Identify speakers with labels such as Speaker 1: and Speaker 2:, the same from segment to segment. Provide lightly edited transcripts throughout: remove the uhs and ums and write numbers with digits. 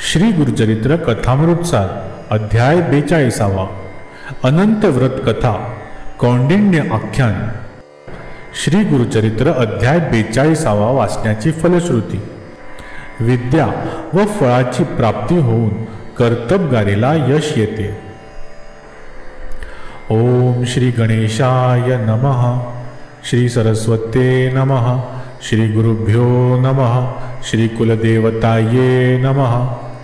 Speaker 1: श्री गुरुचरित्र कथामृतसार अध्याय 42 अनंत व्रत कथा कौंडिण्य आख्यान। श्री गुरुचरित्र अध्याय 42 वाचण्याची फलश्रुती। विद्या व फळाची प्राप्ती होऊन कर्तबगारीला यश येते। ओम श्री गणेशाय नमः, श्री सरस्वते नमः, श्री गुरुभ्यो नमः, श्री कुलदेवताये नमः।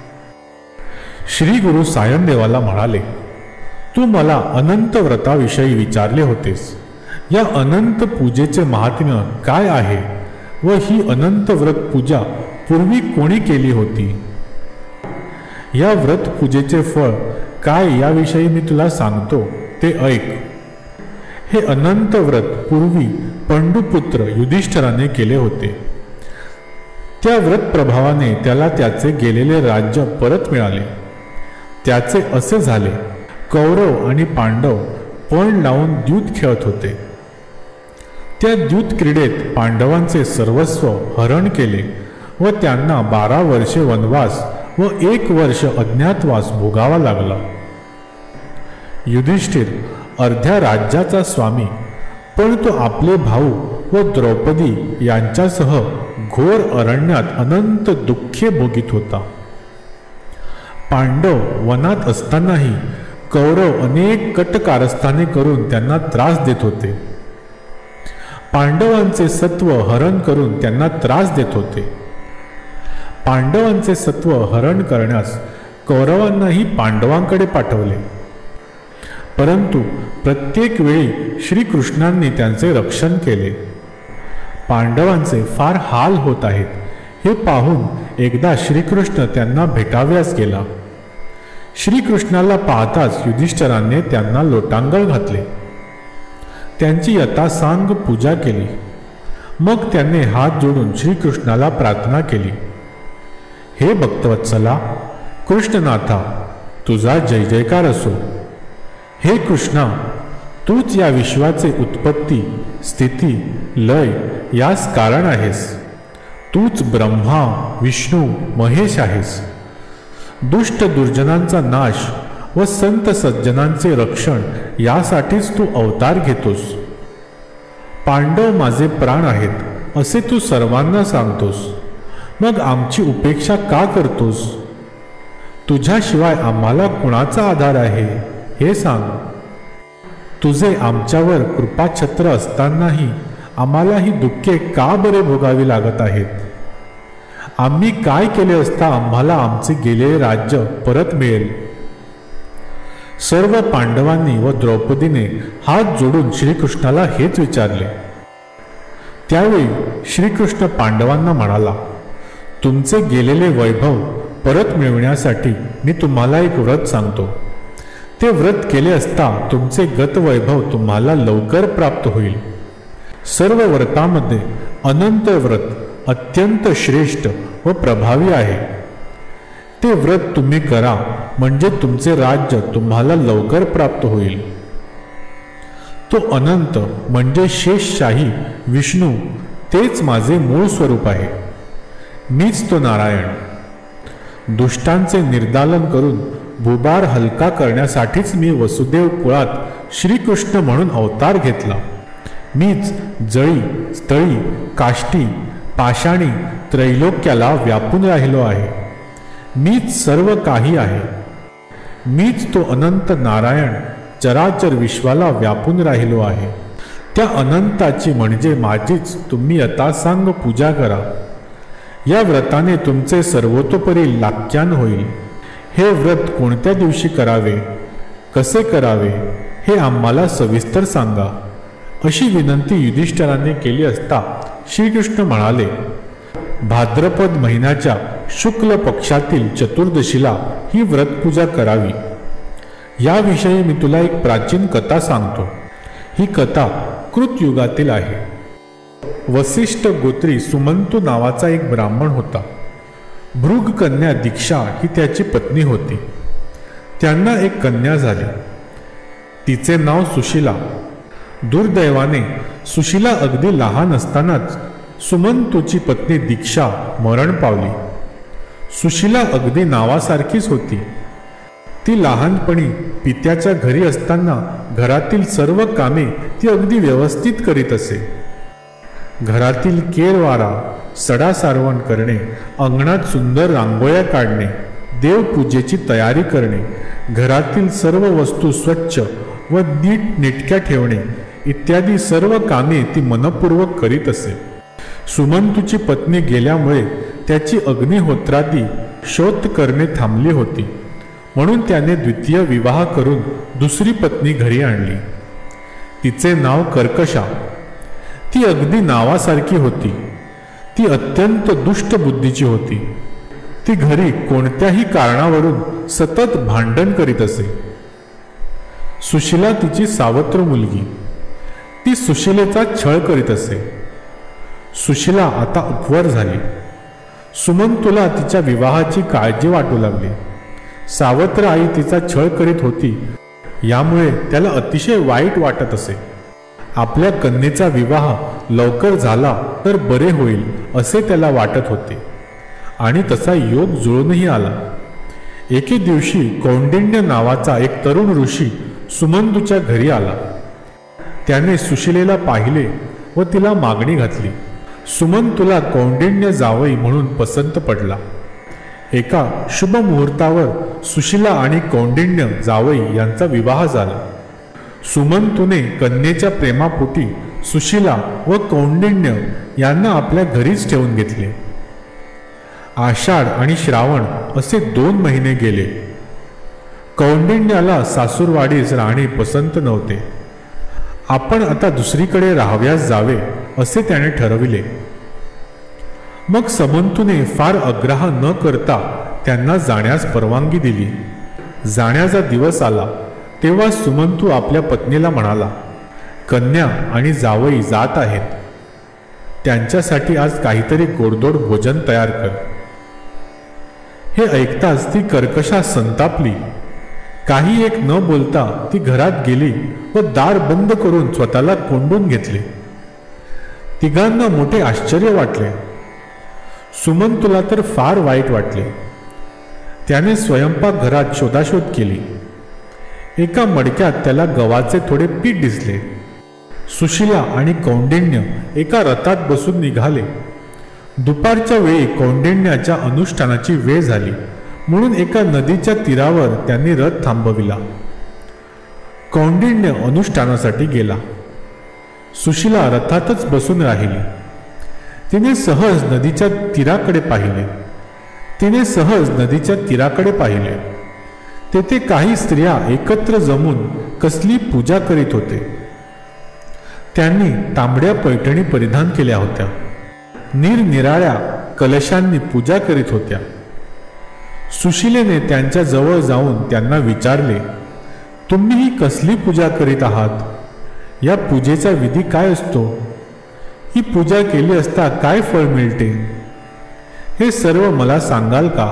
Speaker 1: श्री गुरु सायनदेवाला म्हणाले, तू मला अनंत व्रताविषयी विचारले होतेस। या अनंत पूजेचे महात्म्य काय आहे व ही अनंत व्रत पूजा पूर्वी कोणी केली होती? या व्रत पूजेचे फळ काय याविषयी मी तुला सांगतो, ते ऐक। हे अनंत व्रत पूर्वी पंडुपुत्र युधिष्ठिराने केले होते। त्या व्रत प्रभावाने त्याला त्याचे गेलेले राज्य परत मिळाले। त्याचे असे झाले, कौरव आणि पांडव पण लावून द्यूत खेळत होते। त्या द्यूत क्रीडेत पांडवांचे सर्वस्व हरण केले व त्यांना 12 वर्षे वनवास व 1 वर्ष अज्ञातवास भोगावा लागला। युधिष्ठिर अर्ध्या राज्याचा स्वामी, पण तो आपले भाऊ व द्रौपदी यांच्यासह घोर अरण्यात अनंत दुःखे भोगीत होता। पांडव वनात असतानाही कौरव अनेक कट कारस्थाने करून त्यांना त्रास देत होते। पांडवांचे सत्व हरण करून त्यांना त्रास देत होते। पांडवांचे सत्व हरण करण्यास कौरवांनाही पांडवांकडे पाठवले, परंतु प्रत्येक वेळी श्रीकृष्णांनी त्यांचे रक्षण केले। पांडवांचे फार हाल होत आहेत हे पाहून एकदा श्रीकृष्ण त्यांना भेटाव्यास गेला। श्रीकृष्णाला पाहताच युधिष्ठिराने त्यांना लोटांगण घातले, त्यांची यथासांग पूजा केली। मग त्यांनी हात जोडून श्रीकृष्णाला प्रार्थना केली, हे भक्तवत्सला कृष्णनाथा, तुझा जय जयकार असो। हे कृष्णा, तूच या विश्वाचे उत्पत्ती स्थिती लय यास कारण आहेस। तूच ब्रह्मा विष्णू महेश आहेस। दुष्ट दुर्जनांचा नाश व संत सज्जनांचे रक्षण यासाठीच तू अवतार घेतोस। पांडव माझे प्राण आहेत असे तू सर्वांना सांगतोस, मग आमची उपेक्षा का करतोस? तुझ्याशिवाय आम्हाला कुणाचा आधार आहे हे सांग। तुझे आमच्यावर कृपाछत्र असतानाही आम्हाला ही दुःखे का बरे भोगावी लागत आहेत? आम्ही काय केले असता आम्हाला आमचे गेलेले राज्य परत मिळेल? सर्व पांडवांनी व द्रौपदीने हात जोडून श्रीकृष्णाला हेच विचारले। त्यावेळी श्रीकृष्ण पांडवांना म्हणाला, तुमचे गेलेले वैभव परत मिळवण्यासाठी मी तुम्हाला एक व्रत सांगतो। ते व्रत केले असता तुमचे गतवैभव तुम्हाला लवकर प्राप्त होईल। सर्व व्रतामध्ये अनंत व्रत अत्यंत श्रेष्ठ व प्रभावी आहे। ते व्रत तुम्ही करा, म्हणजे तुमचे राज्य तुम्हाला लवकर प्राप्त होईल। तो अनंत म्हणजे शेषशाही विष्णू, तेच माझे मूळ स्वरूप आहे। मीच तो नारायण। दुष्टांचे निर्दालन करून भूभार हलका करण्यासाठीच मी वसुदेव कुळात श्रीकृष्ण म्हणून अवतार घेतला। मीच जळी स्थळी काष्टी पाषाणी त्रैलोक्याला व्यापून राहिलो आहे। मीच सर्व काही आहे। मीच तो अनंत नारायण चराचर विश्वाला व्यापून राहिलो आहे। त्या अनंताची म्हणजे माझीच तुम्ही यथासांग पूजा करा। या व्रताने तुमचे सर्वतोपरी लाख्यान होईल। हे व्रत कोणत्या दिवशी करावे, कसे करावे हे आम्हाला सविस्तर सांगा, अशी विनंती युधिष्ठिराने केली असता श्रीकृष्ण म्हणाले, भाद्रपद महिन्याच्या शुक्ल पक्षातील चतुर्दशीला ही व्रतपूजा करावी। याविषयी मी तुला एक प्राचीन कथा सांगतो। ही कथा कृतयुगातील आहे। वसिष्ठ गोत्री सुमंतू नावाचा एक ब्राह्मण होता। भृग कन्या दीक्षा ही त्याची पत्नी होती। त्यांना एक कन्या झाली, तिचे नाव सुशीला। दुर्दैवाने सुशीला अगदी लहान असतानाच सुमंतूची पत्नी दीक्षा मरण पावली। सुशिला अगदी नावासारखीच होती. ती लहानपणी पित्याच्या घरी असताना घरातील सर्व कामे ती अगदी व्यवस्थित करीत असे. घरातील केरवारा, सडा सारवण करणे, अंगणात सुंदर रांगोळ्या काढणे, देवपूजेची तयारी करणे, घरातील सर्व वस्तू स्वच्छ व नीटनेटक्या ठेवणे इत्यादी सर्व कामे ती मनपूर्वक करीत असे. सुमंतूची पत्नी गेल्यामुळे त्याची अग्निहोत्रादी शोध करणे थांबली होती, म्हणून त्याने द्वितीय विवाह करून दुसरी पत्नी घरी आणली. तिचे नाव कर्कशा. ती अगदी नावासारखी होती. ती अत्यंत दुष्ट बुद्धीची होती. ती घरी कोणत्याही कारणावरून सतत भांडण करीत असे. सुशिला तिची सावत्र मुलगी. ती सुशिलेचा छळ करीत असे. सुशिला आता उपवर झाली. सुमंतूला तिच्या विवाहाची काळजी वाटू लागली. सावत्र आई तिचा छळ करीत होती, यामुळे त्याला अतिशय वाईट वाटत असे. आपल्या कन्येचा विवाह लवकर झाला तर बरे होईल असे त्याला वाटत होते, आणि तसा योग जुळूनही आला. एके दिवशी कौंडिण्य नावाचा एक तरुण ऋषी सुमंतूच्या घरी आला. त्याने सुशिलेला पाहिले व तिला मागणी घातली. सुमंतूला कौंडिण्य जावई म्हणून पसंत पडला. एका शुभ मुहूर्तावर सुशिला आणि कौंडिण्य जावई यांचा विवाह झाला. सुमंतूने कन्येच्या प्रेमापोटी सुशिला व कौंडिण्य यांना आपल्या घरीच ठेवून घेतले. आषाढ आणि श्रावण असे 2 महिने गेले. कौंडिण्याला सासूरवाडीस राहणे पसंत नव्हते. आपण आता दुसरीकडे राहाव्यास जावे असे त्याने ठरविले. मग समंतूने फार आग्रह न करता त्यांना जाण्यास परवानगी दिली. जाण्याचा दिवस आला तेव्हा सुमंतू आपल्या पत्नीला म्हणाला, कन्या आणि जावई जात आहेत, त्यांच्यासाठी आज काहीतरी गोडधोड भोजन तयार कर. हे ऐकताच ती कर्कशा संतापली. काही एक न बोलता ती घरात गेली व दार बंद करून स्वतःला कोंडून घेतले. तिघांना मोठे आश्चर्य वाटले. सुमंतूला तर फार वाईट वाटले. त्याने स्वयंपाकघरात शोधाशोध केली. एका मडक्यात त्याला गव्हाचे थोडे पीठ दिसले. सुशिला आणि कौंडिण्य एका रथात बसून निघाले. दुपारच्या वेळी कौंडिण्याच्या अनुष्ठानाची वेळ झाली, म्हणून एका नदीच्या तीरावर त्यांनी रथ थांबविला. कौंडिण्य अनुष्ठानासाठी गेला. सुशिला रथातच बसून राहिली. तिने सहज नदीच्या तीराकडे पाहिले. तेथे काही स्त्रिया एकत्र जमून कसली पूजा करीत होते. त्यांनी तांबड्या पैठणी परिधान केल्या होत्या. निरनिराळ्या कलशांनी पूजा करीत होत्या. सुशिलेने त्यांच्या जवळ जाऊन त्यांना विचारले, तुम्ही ही कसली पूजा करीत आहात? या पूजेचा विधी काय असतो? ही पूजा केली असता काय फळ मिळते? हे सर्व मला सांगाल का?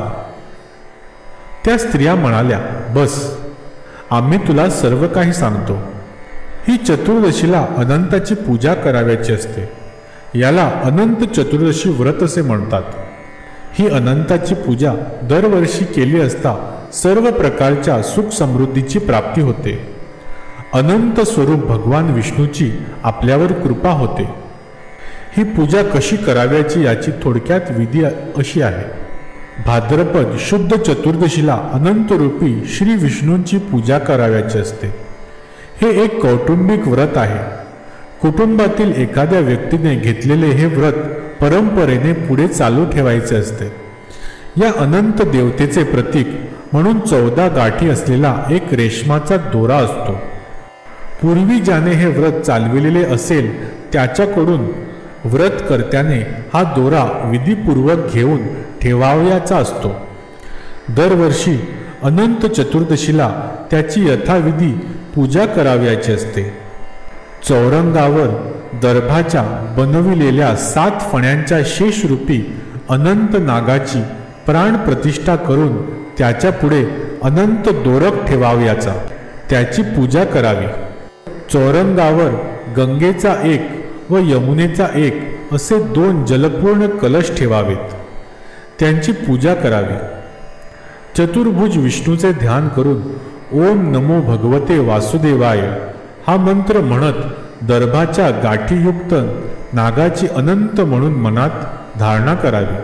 Speaker 1: त्या स्त्रिया म्हणाल्या, बस, आम्ही तुला सर्व काही सांगतो. ही चतुर्दशीला अनंताची पूजा करावयाची असते. याला अनंत चतुर्दशी व्रत असे म्हणतात. ही अनंताची पूजा दरवर्षी केली असता सर्व प्रकारच्या सुख समृद्धीची प्राप्ती होते. अनंत स्वरूप भगवान विष्णूची आपल्यावर कृपा होते. ही पूजा कशी करावयाची याची थोडक्यात विधी अशी आहे. भाद्रपद शुद्ध चतुर्दशीला अनंत रूपी श्री विष्णूंची पूजा करावयाची असते. हे एक कौटुंबिक व्रत आहे. कुटुंबातील एखाद्या व्यक्तीने घेतलेले हे व्रत परंपरेने पुढे चालू ठेवायचे असते. या अनंत देवतेचे प्रतीक म्हणून 14 गाठी असलेला एक रेशमाचा दोरा असतो. पूर्वी ज्याने हे व्रत चालविलेले असेल त्याच्याकडून व्रतकर्त्याने हा दोरा विधीपूर्वक घेऊन ठेवावयाचा असतो. दरवर्षी अनंत चतुर्दशीला त्याची यथाविधी पूजा करावयाची असते. चौरंगावर दर्भाच्या बनविलेल्या 7 फण्यांच्या शेषरूपी अनंत नागाची प्राण प्रतिष्ठा करून त्याच्या पुढे अनंत दोरक ठेवावयाचा, त्याची पूजा करावी. चौरंगावर गंगेचा एक व यमुनेचा एक असे 2 जलपूर्ण कलश ठेवावेत. त्यांची पूजा करावी. चतुर्भुज विष्णूचे ध्यान करून ओम नमो भगवते वासुदेवाय हा मंत्र म्हणत दर्भाच्या गाठीयुक्त नागाची अनंत म्हणून मनात धारणा करावी.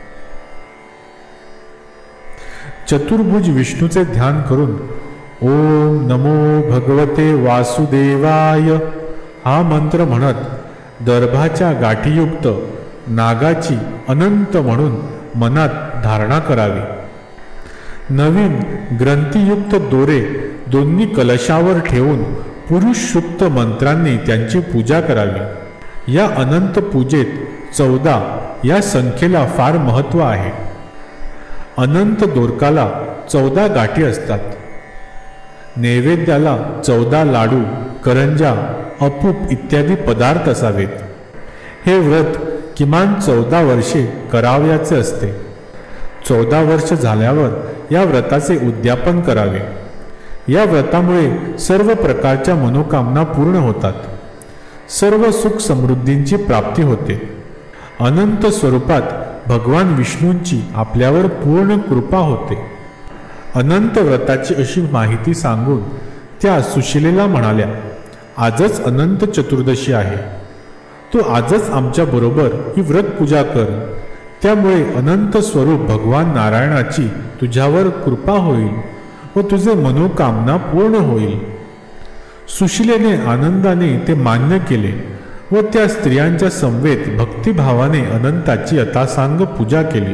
Speaker 1: चतुर्भुज विष्णूचे ध्यान करून ओम नमो भगवते वासुदेवाय हा मंत्र म्हणत दर्भाच्या गाठीयुक्त नागाची अनंत म्हणून मनात धारणा करावी. नवीन ग्रंथीयुक्त दोरे दोन्ही कलशावर ठेवून पुरुष सुक्त मंत्रांनी त्यांची पूजा करावी. या अनंत पूजेत 14 या संख्येला फार महत्त्व आहे. अनंत दोरकाला 14 गाठी असतात. नैवेद्याला 14 लाडू, करंजा, अपूप इत्यादी पदार्थ असावेत. हे व्रत किमान 14 वर्षे करावयाचे असते. 14 वर्ष झाल्यावर या व्रताचे उद्यापन करावे. या व्रतामुळे सर्व प्रकारच्या मनोकामना पूर्ण होतात. सर्व सुख समृद्धींची प्राप्ती होते. अनंत स्वरूपात भगवान विष्णूंची आपल्यावर पूर्ण कृपा होते. अनंत व्रताची अशी माहिती सांगून त्या सुशिलेला म्हणाल्या, आजच अनंत चतुर्दशी आहे. तू आजच आमच्या बरोबर ही व्रत पूजा कर. त्यामुळे अनंत स्वरूप भगवान नारायणाची तुझ्यावर कृपा होईल व तुझे मनोकामना पूर्ण होईल. सुशिलेने आनंदाने ते मान्य केले व त्या स्त्रियांच्या समवेत भक्तिभावाने अनंताची यथासांग पूजा केली.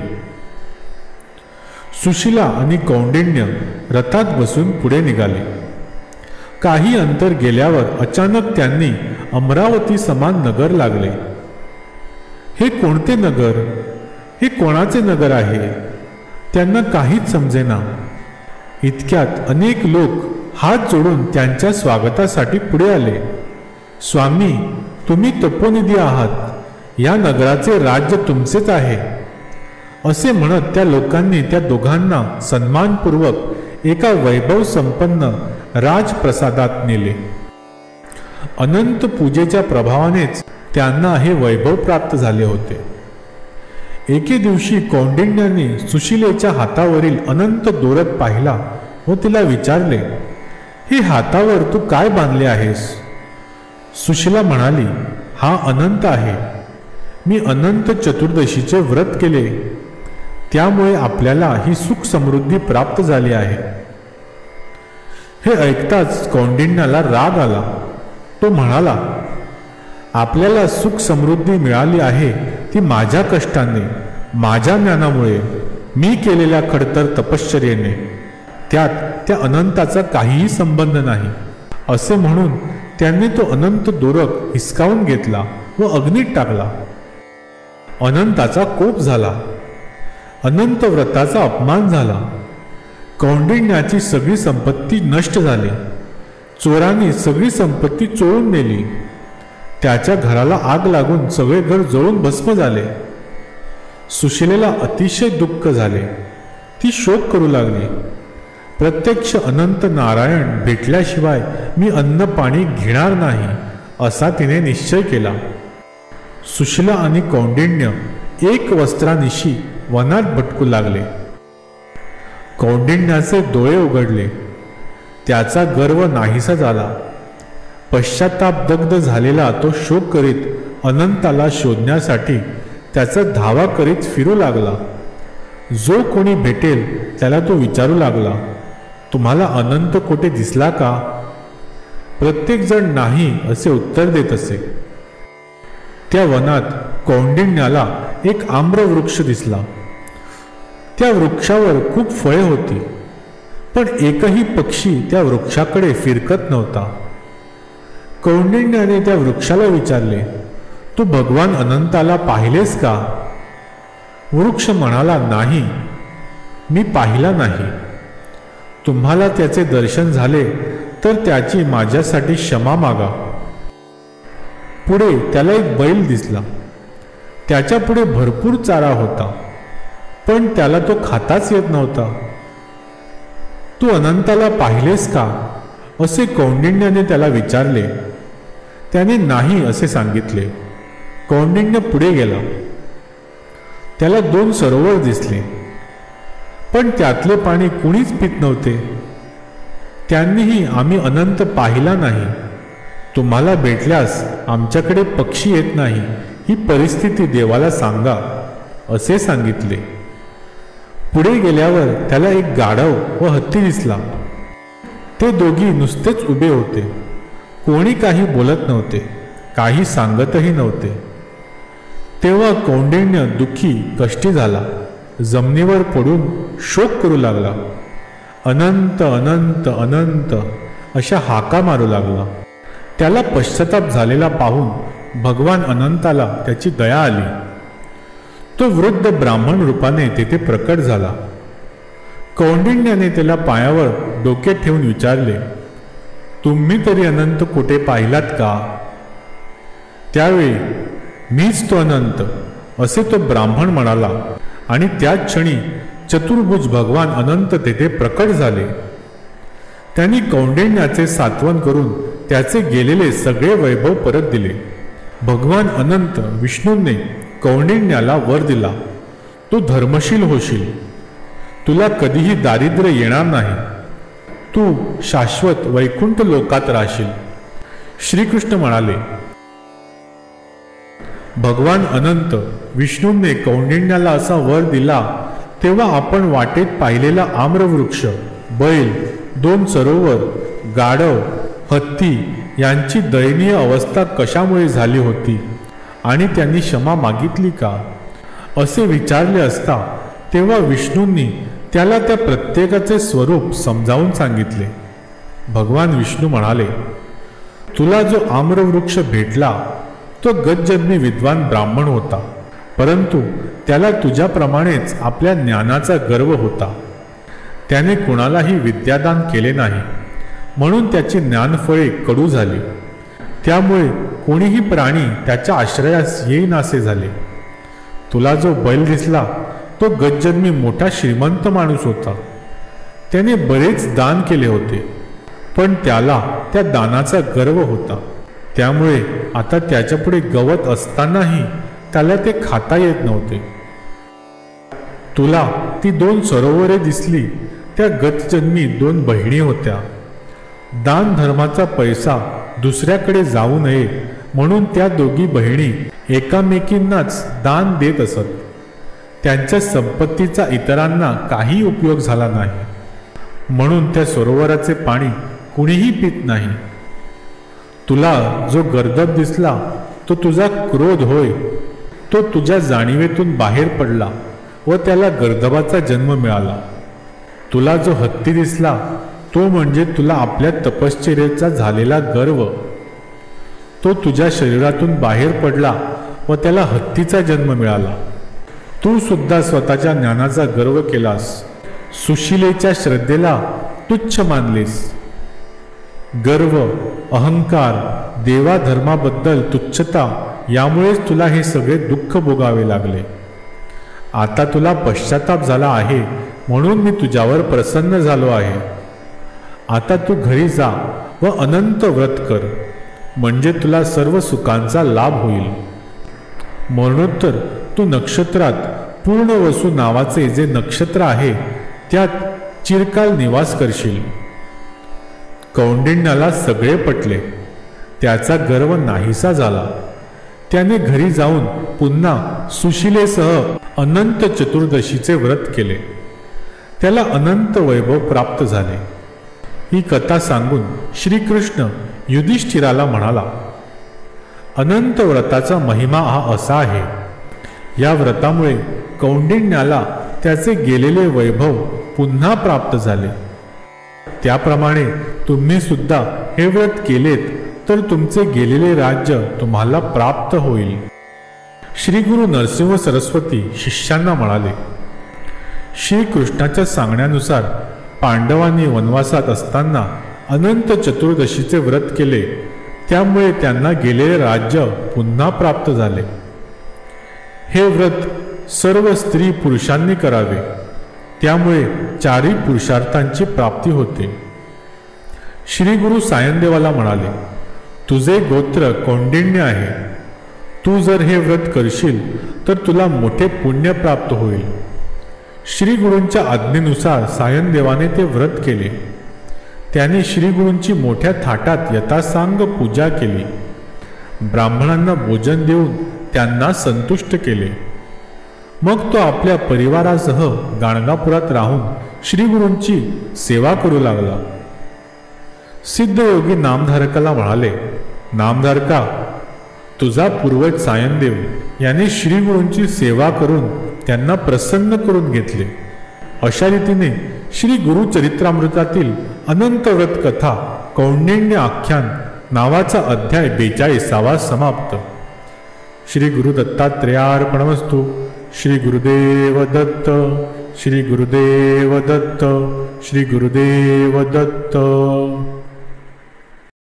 Speaker 1: सुशिला आणि कौंडिण्य रथात बसून पुढे निघाले. काही अंतर गेल्यावर अचानक त्यांनी अमरावती समान नगर लागले. हे कोणते नगर? हे कोणाचे नगर आहे? त्यांना काहीच समजेना. इतक्यात अनेक लोक हात जोडून त्यांच्या स्वागतासाठी पुढे आले. स्वामी, तुम्ही तपोनिधी आहात. या नगराचे राज्य तुमचेच आहे, असे म्हणत त्या लोकांनी त्या दोघांना सन्मानपूर्वक एका वैभव संपन्न राजप्रसादात नेले. अनंत पूजेच्या प्रभावानेच त्यांना हे वैभव प्राप्त झाले होते. एके दिवशी कौंडिण्याने सुशिलेच्या हातावरील अनंत दोरक पाहिला व तिला विचारले, हे हातावर तू काय बांधले आहेस? सुशिला म्हणाली, हा अनंत आहे. मी अनंत चतुर्दशीचे व्रत केले, त्यामुळे आपल्याला ही सुख समृद्धी प्राप्त झाली आहे. हे ऐकताच कौंडिण्याला राग आला. तो म्हणाला, आपल्याला सुख समृद्धी मिळाली आहे ती माझ्या कष्टाने, माझ्या ज्ञानामुळे, मी केलेल्या खडतर तपश्चर्येने. त्यात त्या अनंताचा काहीही संबंध नाही. असे म्हणून त्यांनी तो अनंत दोरक हिसकावून घेतला व अग्नीत टाकला. अनंताचा कोप झाला. अनंत व्रताचा अपमान झाला. कौंडिण्याची सगळी संपत्ती नष्ट झाली. चोरांनी सगळी संपत्ती चोरून नेली. त्याच्या घराला आग लागून सगळे घर जळून भस्म झाले. सुशिलेला अतिशय दुःख झाले. ती शोक करू लागली. प्रत्यक्ष अनंत नारायण भेटल्याशिवाय मी अन्न पाणी घेणार नाही, असा तिने निश्चय केला. सुशिला आणि कौंडिण्य एक वस्त्रानिशी वनात भटकू लागले. कौंडिण्याचे डोळे उघडले. त्याचा गर्व नाहीसा झाला. पश्चाताप दग्ध झालेला तो शोक करीत अनंताला शोधण्यासाठी त्याचा धावा करीत फिरू लागला. जो कोणी भेटेल त्याला तो विचारू लागला, तुम्हाला अनंत कोठे दिसला का? प्रत्येक जण नाही असे उत्तर देत असे. त्या वनात कौंडिण्याला एक आम्रवृक्ष दिसला. त्या वृक्षावर खूप फळे होती, पण एकही पक्षी त्या वृक्षाकडे फिरकत नव्हता. कौंडिण्याने त्या वृक्षाला विचारले, तू भगवान अनंताला पाहिलेस का? वृक्ष म्हणाला, नाही, मी पाहिला नाही. तुम्हाला त्याचे दर्शन झाले तर त्याची माझ्यासाठी क्षमा मागा. पुढे त्याला एक बैल दिसला. त्याच्या पुढे भरपूर चारा होता, पण त्याला तो खाताच येत नव्हता. तू अनंताला पाहिलेस का? असे कौंडिण्याने त्याला विचारले. त्याने नाही असे सांगितले. कौंडिण्य पुढे गेला. त्याला 2 सरोवर दिसले, पण त्यातले पाणी कुणीच पित नव्हते. त्यांनीही आम्ही अनंत पाहिला नाही. तुम्हाला भेटल्यास आमच्याकडे पक्षी येत नाही ही परिस्थिती देवाला सांगा, असे सांगितले. पुढे गेल्यावर त्याला एक गाढव व हत्ती दिसला. ते दोघी नुसतेच उभे होते. कोणी काही बोलत नव्हते, काही सांगतही नव्हते. तेव्हा कौंडिण्य दुःखी कष्टी झाला. जमिनीवर पडून शोक करू लागला. अनंत अनंत अनंत अशा हाका मारू लागला. त्याला पश्चाताप झालेला पाहून भगवान अनंताला त्याची दया आली. तो वृद्ध ब्राह्मण रूपाने तेथे प्रकट झाला. कौंडिण्याने त्याला पायावर डोके ठेवून विचारले, तुम्ही तरी अनंत कुठे पाहिलात का? त्यावेळी मीच तो अनंत, असे तो ब्राह्मण म्हणाला. आणि त्याच क्षणी चतुर्भुज भगवान अनंत तेथे प्रकट झाले. त्यांनी कौंडिण्याचे सांत्वन करून त्याचे गेलेले सगळे वैभव परत दिले. भगवान अनंत विष्णूंनी कौंडिण्याला वर दिला, तू धर्मशील होशील, तुला कधीही दारिद्र्य येणार नाही, तू शाश्वत वैकुंठ लोकात राहशील. श्रीकृष्ण म्हणाले, भगवान अनंत विष्णूंनी कौंडिण्याला असा वर दिला तेव्हा आपण वाटेत पाहिलेला आम्रवृक्ष, बैल, 2 सरोवर, गाढव, हत्ती यांची दयनीय अवस्था कशामुळे झाली होती आणि त्यांनी क्षमा मागितली का, असे विचारले असता तेव्हा विष्णूंनी त्याला त्या प्रत्येकाचे स्वरूप समजावून सांगितले. भगवान विष्णू म्हणाले, तुला जो आम्रवृक्ष भेटला तो गजजन्मी विद्वान ब्राह्मण होता, परंतु त्याला तुझ्याप्रमाणेच आपल्या ज्ञानाचा गर्व होता. त्याने कुणालाही विद्यादान केले नाही, म्हणून त्याची ज्ञानफळे कडू झाली. त्यामुळे कोणीही प्राणी त्याच्या आश्रयास येईनासे झाले. तुला जो बैल दिसला तो गजजन्मी मोठा श्रीमंत माणूस होता. त्याने बरेच दान केले होते, पण त्याला त्या दानाचा गर्व होता. त्यामुळे आता त्याच्यापुढे गवत असतानाही त्याला ते खाता येत नव्हते. तुला ती 2 सरोवरे दिसली, त्या गतजन्मी 2 बहिणी होत्या. दान धर्माचा पैसा दुसऱ्याकडे जाऊ नये म्हणून त्या दोघी बहिणी एकामेकींनाच दान देत असत. त्यांच्या संपत्तीचा इतरांना काही उपयोग झाला नाही, म्हणून त्या सरोवराचे पाणी कुणीही पित नाही. तुला जो गर्दभ दिसला तो तुझा क्रोध होय. तो तुझ्या जाणीवेतून बाहेर पडला व त्याला गर्दभाचा जन्म मिळाला. तुला जो हत्ती दिसला तो म्हणजे तुला आपल्या तपश्चर्येचा झालेला गर्व. तो तुझ्या शरीरातून बाहेर पडला व त्याला हत्तीचा जन्म मिळाला. तू सुद्धा स्वतःच्या ज्ञानाचा गर्व केलास. सुशिलेच्या श्रद्धेला तुच्छ मानलेस. गर्व, अहंकार, देवाधर्माबद्दल तुच्छता यामुळेच तुला हे सगळे दुःख भोगावे लागले. आता तुला पश्चाताप झाला आहे म्हणून मी तुझ्यावर प्रसन्न झालो आहे. आता तू घरी जा व अनंत व्रत कर, म्हणजे तुला सर्व सुखांचा लाभ होईल. मरणोत्तर तू नक्षत्रात पूर्णवसू नावाचे जे नक्षत्र आहे त्यात चिरकाल निवास करशील. कौंडिण्याला सगळे पटले. त्याचा गर्व नाहीसा झाला. त्याने घरी जाऊन पुन्हा सुशिलेसह अनंत चतुर्दशीचे व्रत केले. त्याला अनंत वैभव प्राप्त झाले. ही कथा सांगून श्रीकृष्ण युधिष्ठिराला म्हणाला, अनंत व्रताचा महिमा हा असा आहे. या व्रतामुळे कौंडिण्याला त्याचे गेलेले वैभव पुन्हा प्राप्त झाले. त्याप्रमाणे तुम्ही सुद्धा हे व्रत केलेत तर तुमचे गेलेले राज्य तुम्हाला प्राप्त होईल. श्री गुरु नरसिंह सरस्वती शिष्यांना म्हणाले, श्रीकृष्णाच्या सांगण्यानुसार पांडवांनी वनवासात असताना अनंत चतुर्दशीचे व्रत केले. त्यामुळे त्यांना गेलेले राज्य पुन्हा प्राप्त झाले. हे व्रत सर्व स्त्री पुरुषांनी करावे. त्यामुळे 4ही पुरुषार्थांची प्राप्ती होते. श्री गुरु सायनदेवाला म्हणाले, तुझे गोत्र कौंडिण्य आहे. तू जर हे व्रत करशील तर तुला मोठे पुण्य प्राप्त होईल. श्री गुरूंच्या आज्ञेनुसार सायनदेवाने ते व्रत केले. त्याने श्री गुरूंची मोठ्या थाटात यथासांग पूजा केली. ब्राह्मणांना भोजन देऊन त्यांना संतुष्ट केले. मग तो आपल्या परिवारासह गाणगापुरात राहून श्री गुरूंची सेवा करू लागला. सिद्धयोगी नामधारकाला म्हणाले, नामधारका, तुझा पूर्वज सायनदेव याने श्री गुरूंची सेवा करून त्यांना प्रसन्न करून घेतले. अशा रीतीने श्री गुरु चरित्रामृतातील अनंत व्रत कथा कौंडिण्य आख्यान नावाचा अध्याय 42 समाप्त. श्री गुरु दत्तात्रेयार्पणमस्तु. श्री गुरुदेव दत्त. श्री गुरुदेव दत्त. श्री गुरुदेव दत्त.